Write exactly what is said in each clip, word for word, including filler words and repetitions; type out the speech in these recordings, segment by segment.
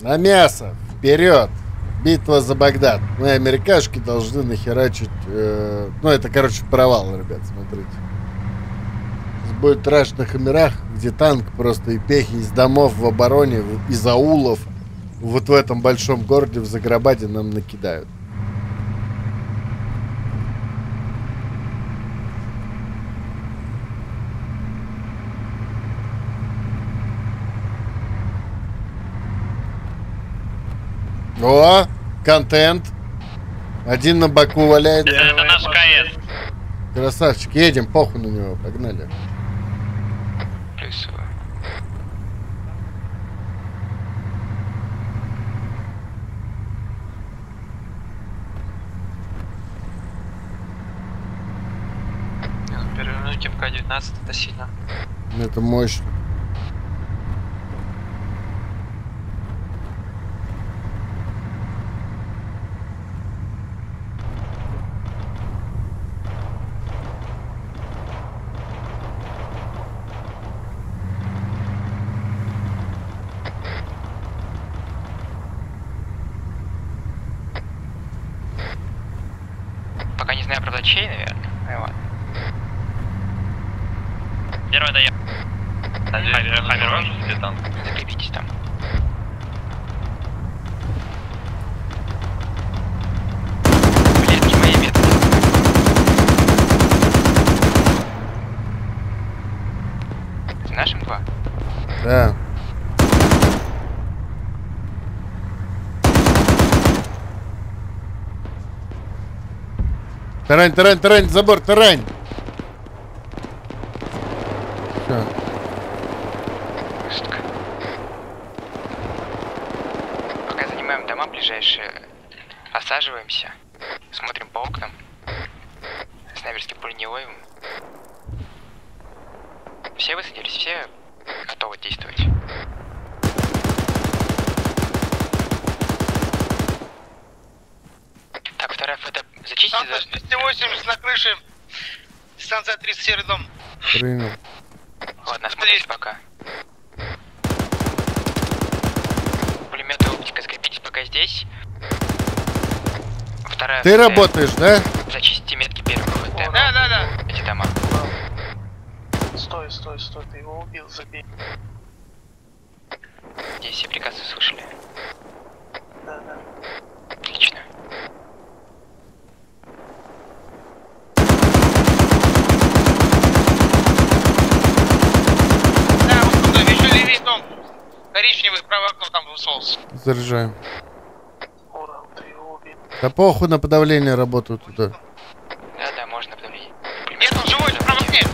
На мясо! Вперед! Битва за Багдад. Мы, америкашки, должны нахерачить... Э, ну, это, короче, провал, ребят, смотрите. Будет траш на Хамерах, где танк просто и пехи из домов в обороне, из аулов, вот в этом большом городе, в Заграбаде, нам накидают. О, контент. Один на боку валяется. Это, это наш КС. Красавчик, едем, похуй на него, погнали. Плюсово. Перевернуть МК девятнадцать, это сильно. Это мощно. Пока не знаю, правда, чей, наверное. Ну, ладно. Первый доехал. Хаммер ваш или танк? Закрепитесь там. Блин, это же мои метки. Это нашим два? Да. Тарань, тарань, тарань, забор, тарань. Все. Жестко. Пока занимаем дома ближайшие, осаживаемся, смотрим по окнам, снайперский пуль не ловим. Все высадились, все готовы действовать. Так, вторая фото. Зачистите за... двести восемьдесят на крыше. Станция тридцать, серый дом. Принял. Ладно, смотрите пока. Пулемет и оптика, закрепитесь пока здесь. Вторая Ты ФТ. работаешь, да? Зачистите метки первого ФТ. Да, да, да. Эти дома. Стой, стой, стой, ты его убил, забей. Здесь все приказы слышали. Да, да. Отлично. Да, вот туда, еще левее дом. Коричневый, правое окно там высовывался. Заряжаем. Ура, ты его убил. Да похуй на подавление работают туда. Да, да, можно подавить. Нет, он живой, в правом окне.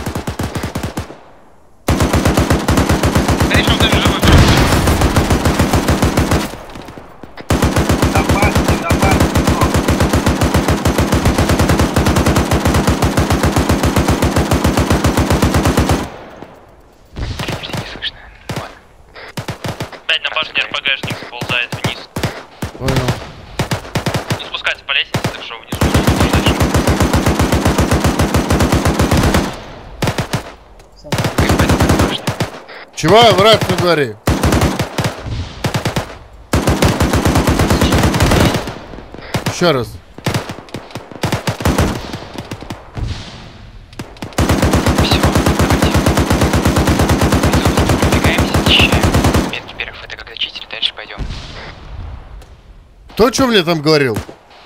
В коричневом доме живой. Опасный, опасный. Почти не слышно. Ну ладно. Опять на башне РПГшник сползает вниз. Понял. Не спускается по лестнице, так что внизу можно дальше. Чего, враг на дворе? Еще раз. Все, давайте. Продвигаемся, зачищаем. Метки первых фото, когда чистили, дальше пойдем. Кто что мне там говорил?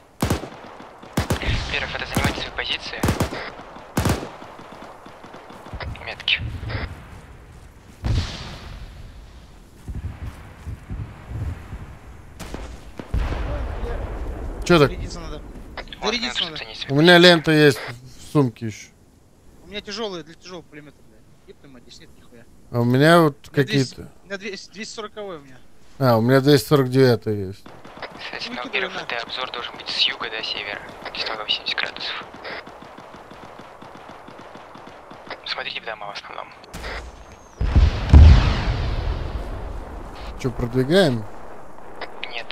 Первых фото, занимайте свои позиции. Метки. Че так? Зарядиться надо. Вот, Зарядиться минуту, надо. цените. У меня лента есть в сумке еще. У меня тяжелые, для тяжелого пулемета, блядь. Еб твою мать, здесь нет нихуя. А у меня вот У меня какие-то... У меня двести сороковой у меня. А, у меня двести сорок девять есть. Кстати, Ну, ну, кидай, первый на. фото обзор должен быть с юга до севера. сто восемьдесят градусов. Смотрите в дома в основном. Че, продвигаем? Нет.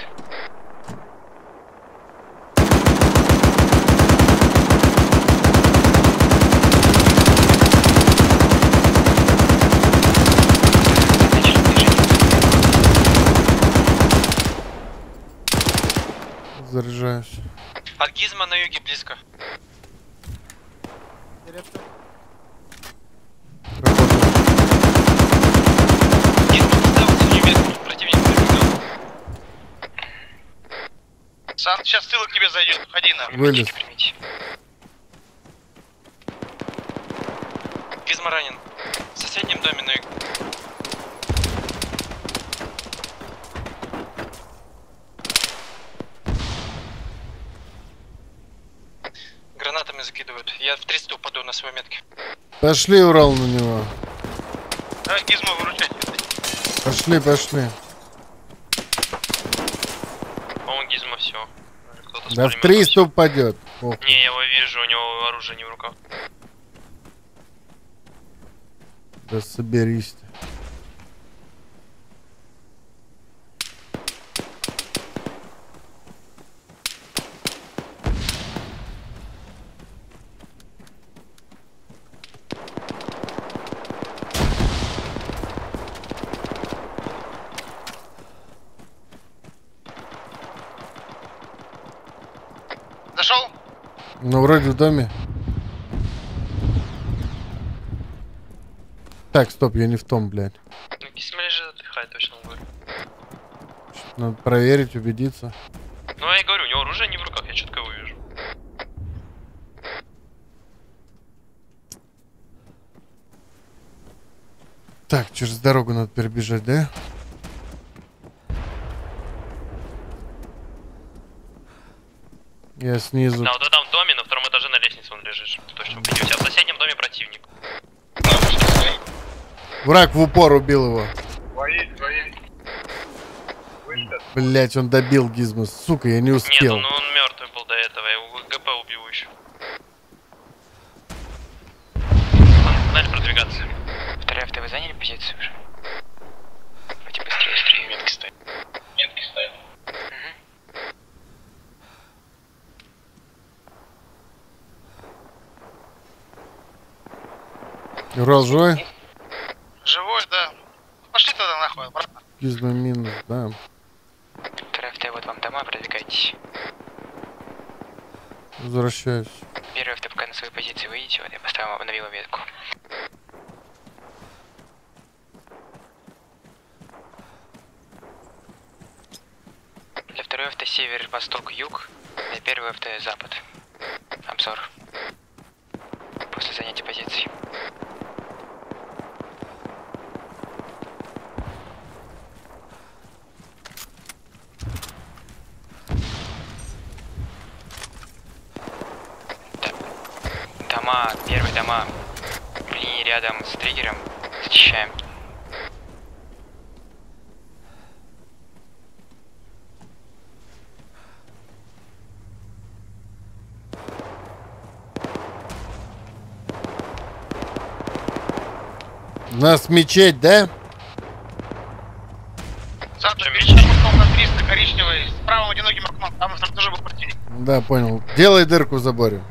Начали движение. Заряжаюсь. От Гизма на юге близко. Гизма поставил синюю метку, противник прибегал. Сан, сейчас тыло к тебе зайдет, ходи на. Вылез. Гизма ранен. В соседнем доме на юге. Гранатами закидывают. Я в триста упаду на своей метке. Пошли, Урал, на него. Давай Гизмо выручай. Пошли, пошли. По-моему, Гизма все. Да в триста упадет. Ох. Не, я его вижу, у него оружие не в руках. Да соберись ты. Зашел? Ну, вроде в доме. Так, стоп, я не в том, блядь. Ну, Гизма лежит, отдыхает, точно говорю. Надо проверить, убедиться. Ну, я и говорю, у него оружие не в руках, я четко его вижу. Так, через дорогу надо перебежать, да? Я снизу. Да, вот в этом доме, на втором этаже на лестнице он лежит. Точно убедил. У тебя в соседнем доме противник. Враг в упор убил его. Твои, твои. Блять, он добил Гизма. Сука, я не Нет, успел. ну он мертвый был до этого, я его ГП убил еще. Надо продвигаться. Вторая авто, вы заняли позицию уже? Давайте быстрее, быстрее. Метки стоят. Метки стоят. Урал живой? Живой, да. Пошли тогда нахуй, обратно. Гизма минус, да. Вторая авто, вот вам дома, продвигайтесь. Возвращаюсь. Первая авто, пока на своей позиции выйдете, вот я поставил, обновила метку. Для второй авто север, восток, юг. Для первой авто запад. Обзор. После занятия позиций. Дома, первые дома в линии рядом с триггером зачищаем. У нас мечеть, да? Завтра перед мостом на триста коричневый, с правым одиноким окном, там тоже был противник. Да, понял. Делай дырку в заборе.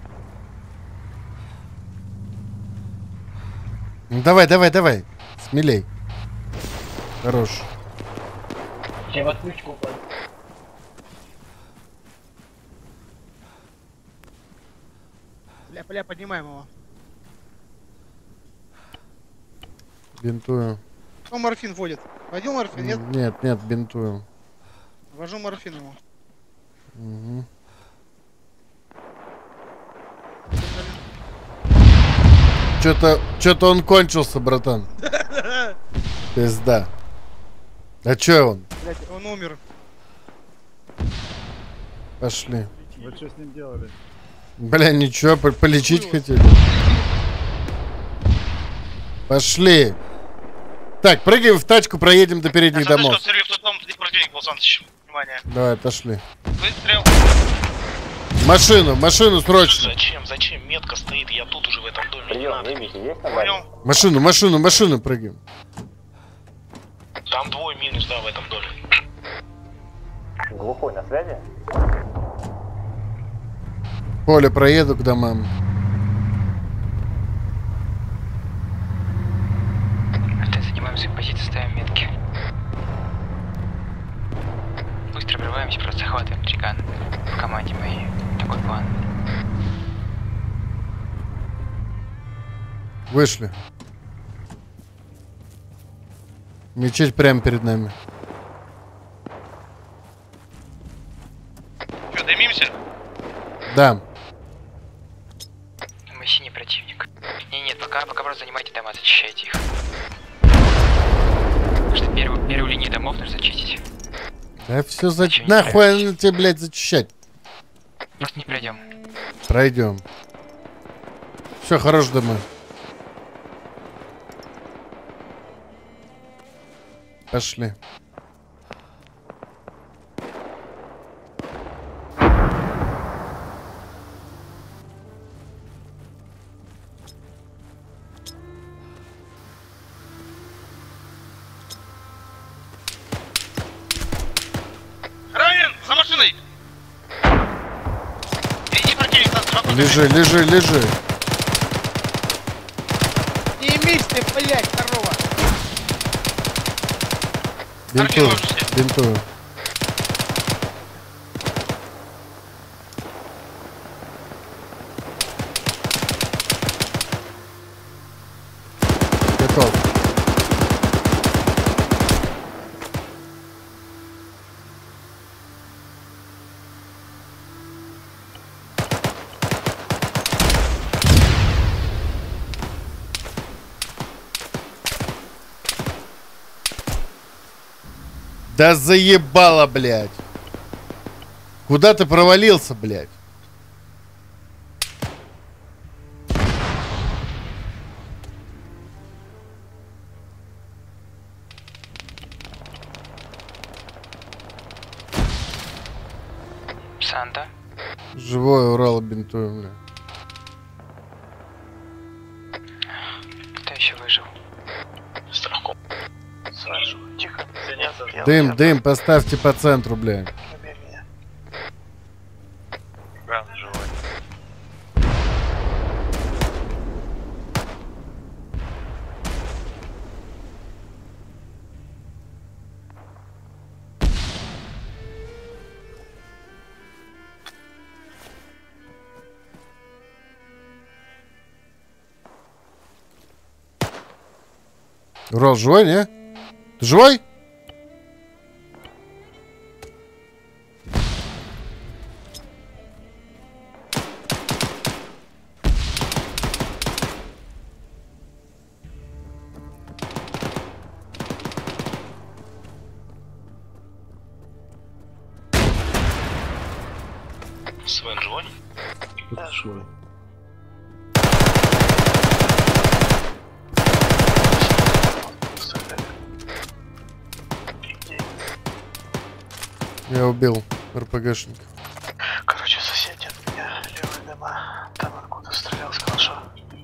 Ну, давай, давай, давай. Смелей. Хорош. Я в отключку упаду. Бля, бля, поднимаем его. Бинтую. Кто морфин вводит? Водил морфин, нет? Нет, нет, бинтую. Ввожу морфин ему. Угу. Что-то, что-то он кончился, братан. Пизда. А чё он? Блять, он умер. Пошли. Вы что с ним делали? Бля, ничего, по- полечить хотели. Пошли. Так, прыгаем в тачку, проедем до передних Я домов. в тот дом, где противник был, Саныч. Внимание. Давай, отошли. Выстрел. Машину, машину срочно. Зачем, зачем? Метка стоит, я тут уже в этом доме. Прием, выбейте, есть там? Понял. Машину, машину, машину прыгаем. Там двое минус, да, в этом доме. Глухой на связи? Поле проеду к домам. Авто, занимаем свои позиции, ставим метки. Быстро врываемся, просто захватываем три Цыган. В команде моей. Такой план. Вышли. Мечеть прямо перед нами. Что, дымимся? Да. Мы синий противник. Не, нет, пока, пока просто занимайте дома, зачищайте их. Потому что первую, первую линию домов нужно зачистить. Да все за... Ничего не Нахуй она тебе, блядь, зачищать? Просто не пройдем. Пройдем. Все, хорош дома. Пошли. Ранен! За машиной! Иди, противник, нас спокойно. Лежи, лежи, лежи. Не имейся ты, блядь, корова! Бинтую, можете. бинтую. Готов. Да заебало, блядь. Куда ты провалился, блядь? Санта. Живой Урал бинтуем, бля. Кто еще выжил? Страхом. Сразу. Тихо. Заняться. Я- Дым, я- дым, поставьте по центру, бля. Убей меня. Главный живой. Урал живой, не? Ты живой? Свен живой? Да, живой. Я убил РПГшника. Короче, соседи от меня, левые дома. Там откуда стрелял с калаша.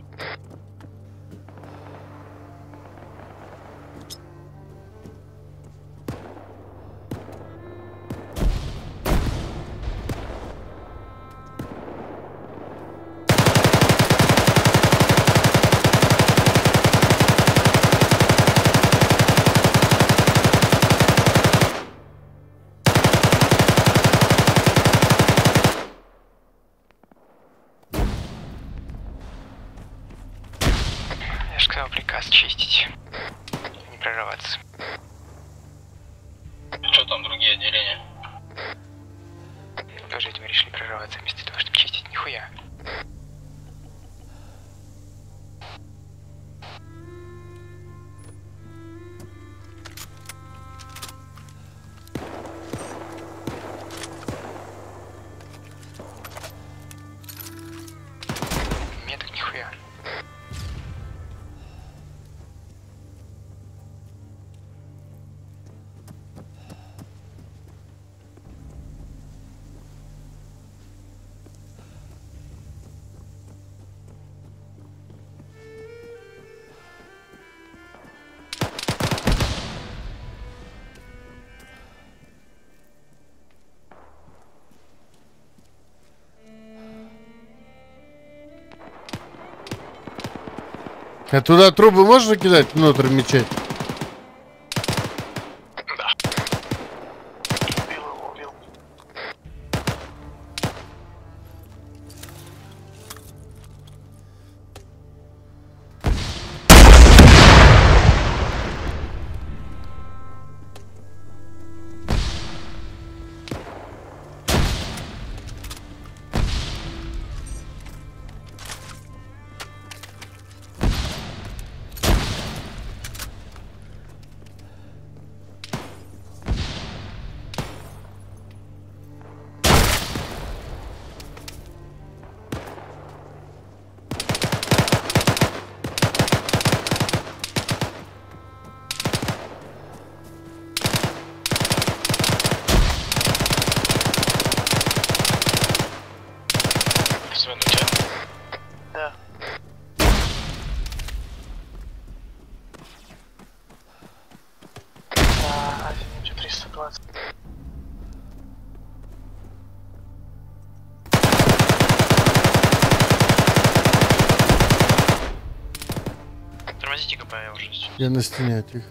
Я же сказал приказ чистить. Не прорываться. Что там другие отделения? Тоже, видимо, решили прорываться вместо того, чтобы чистить. Нихуя. Меток нихуя. А туда трубы можно кидать внутрь мечеть? Убил его, убил. Свен, у тебя? Да. На Азимуте триста двадцать. Тормозите КП, я уже. Я на стене, тихо.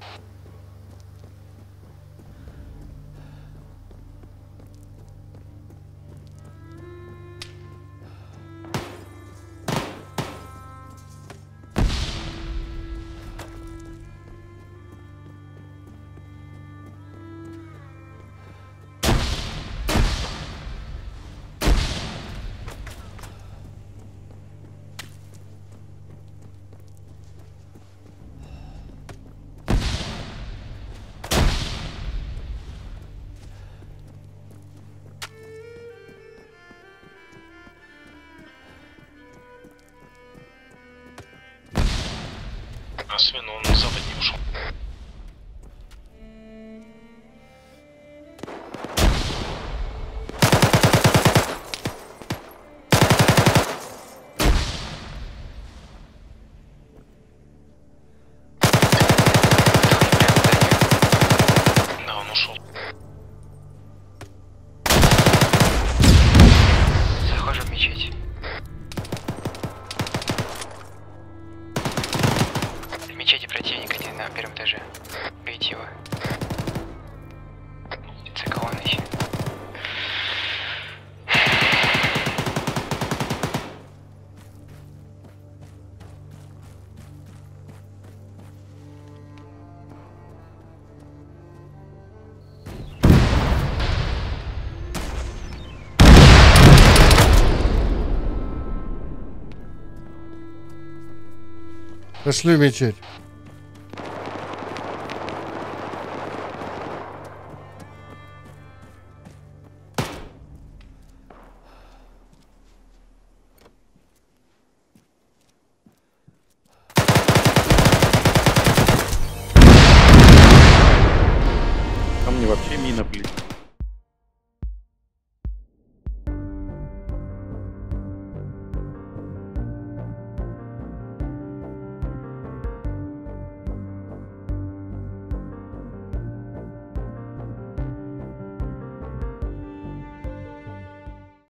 А Свен, он на запад не ушел. Да, он ушел. Захожу в мечеть. В мечети противник один на первом этаже. Бейте его. Цикованный. Пошли в мечеть. Там мне вообще мина, блин.